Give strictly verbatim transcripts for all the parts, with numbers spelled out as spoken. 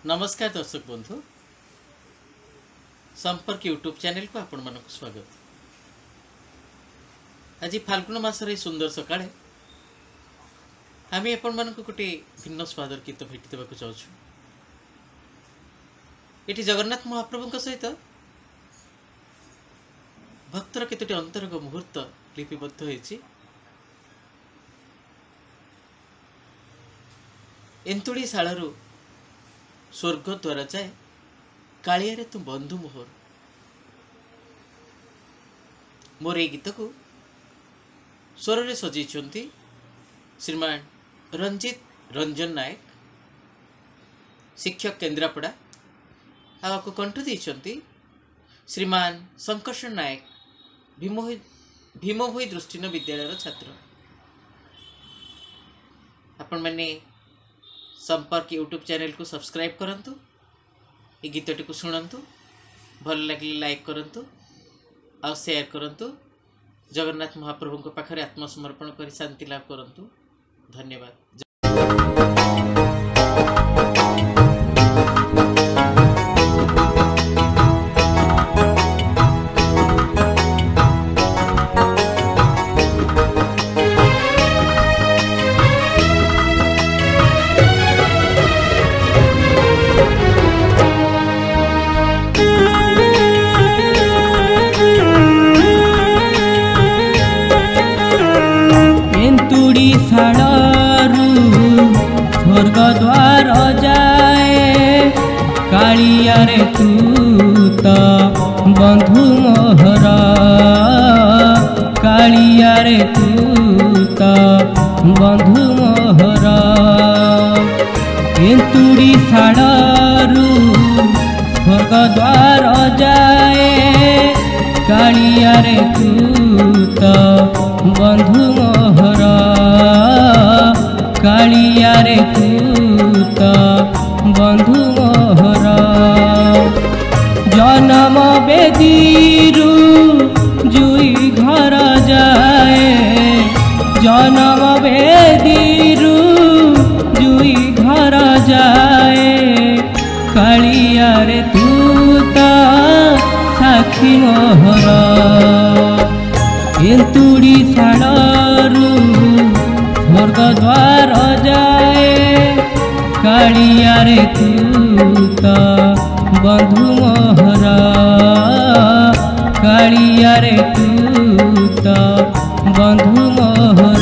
नमस्कार दर्शक बंधु, संपर्क यूट्यूब चैनल को आपण मानक स्वागत। आज फाल्गुन मासर सुंदर सकाळे आम आपण मानक गोटे भिन्न स्वादर गीत भेटी देवाक चाहूँ। ये जगन्नाथ महाप्रभु सहित भक्तर केतोटी अंतरंग मुहूर्त लिपिबद्ध होइछि। एंतुड़ी शालू स्वर्ग द्वारा जाए कालिया रे तू बंधु मोहर। मोर ए गीत को स्वर रे सजाइछन्ति श्रीमान रंजित रंजन नायक, शिक्षक केन्द्रापड़ा। आपको कंठ देइछन्ति श्रीमान शंकरशन नायक, भीमभोई भीमभोई दृष्टिन विद्यालय छात्र। आपण माने संपर्क यूट्यूब चैनल को सब्सक्राइब करंतु, ये गीतटी को शुणंतु, भल लगे लाइक करंतु और शेयर करंतु। जगन्नाथ महाप्रभु को पाखरे आत्मसमर्पण कर शांति लाभ करंतु। धन्यवाद। स्वर्ग द्वार जाए कालिया रे तू तो बंधु मोहर, कालिया रे तू तो बंधु मोहर। एंतुड़ी शालू स्वर्ग द्वार जाए कालिया रे तू तो बंधु मोहर, कालिया रे तू तो बंधु मोहर। जन्म बेदीरु जुई घर जाए, जन्म बेदीरु जुई घर जाए कालिया रे तू तो साक्षी मोहर। एंतुड़ी शालू स्वर्ग द्वार जाए कालिया रे तू तो बंधु मोहर, कालिया रे तू तो बंधु मोहर।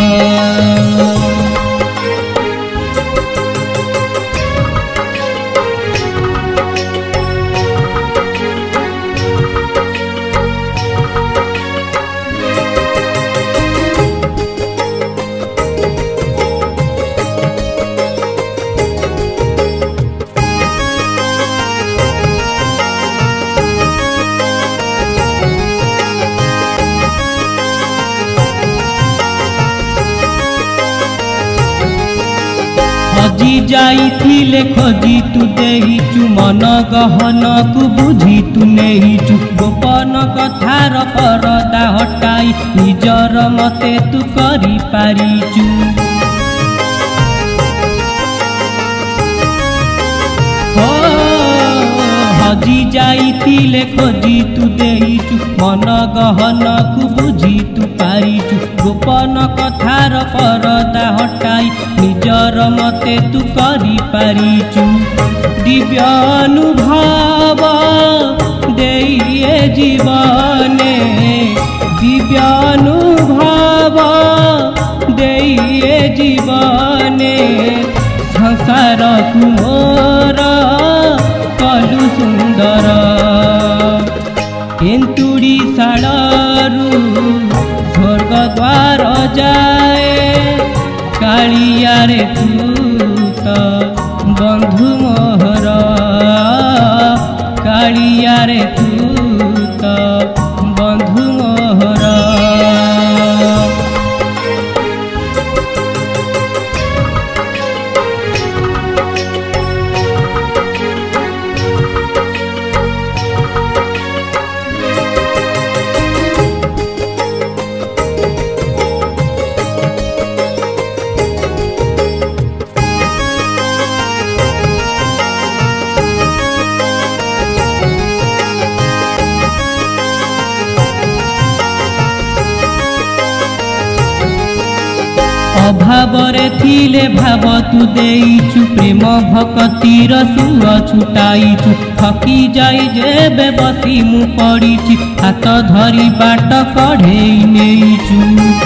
खोजी जाइथिले खोजी तू देहिचु, मन गहन को बुझी तू नेहिचु। गोपन कथार परदा हटाई निजर मते तू करी पारिचु। हो हजी जाइथिले खोजी तू देहिचु, मन गहन को बुझी तू पारिचु। गोपन कथार परदा हटाई निजर मते तू करी पारिचु। दिव्यानुभव देइए जीवने, दिव्यानुभव देइए जीवने। संसार कुमोर कलु सुंदर, एंतुड़ी शालू स्वर्ग द्वार जाए कालिया रे तू तो बंधु मोहर, कालिया रे तू तो बंधु मोहर। अभावरे थिले भाव तू देइचु प्रेम भक्तिर सुर छुटाइचु थकी जाई जेबे बसी मु पड़ीची हाथ धरी बाट कढ़ेई नेइचु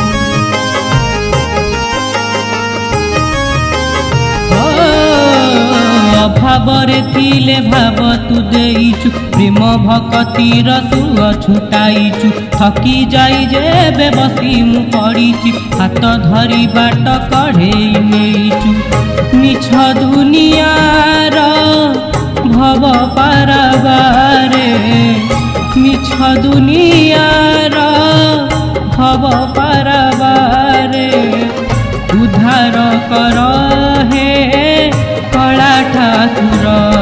अभावरे थिले भाव तू देइचु प्रेम भक्तिर सुर छुटाइचु थकी जाई जेबे बसी मु पड़ीची हाथ धरी बाट कढ़ेई नेइचु मिछ दुनियार भव पाराबारे मिछ दुनियार भव पाराबारे उद्धार कर हे कला ठाकुर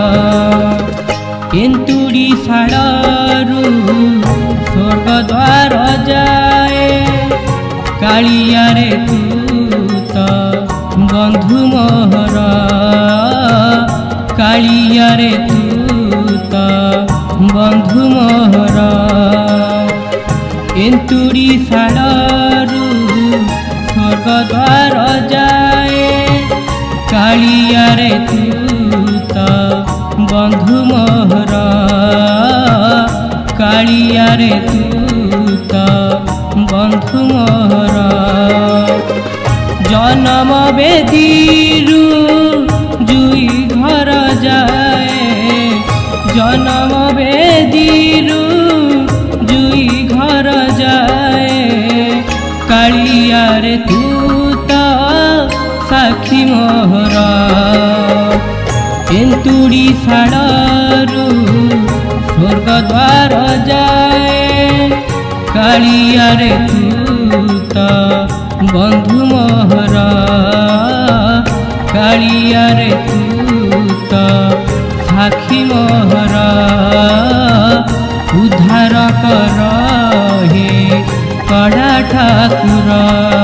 एंतुड़ी शाड़ू स्वर्ग द्वार जाए कालिया रे तू तो बंधु मोहर कालिया रे तू तो बंधु मोहर एंतुड़ी शाड़ू स्वर्ग द्वार जाए कालिया रे तू तो बंधु मोहर कालिया रे तू तो बंधु मोहर जन्म बेदीरू जुई घर जाए जन्म बेदीरू जुई घर जाए कालिया रे तू तो साक्षी मोहर एंतुड़ी शाड़ू स्वर्ग द्वार जाए कालिया रे तू तो बंधु मोहर कालिया रे तू तो साक्षी मोहर उद्धार कर हे कड़ा ठाकुर।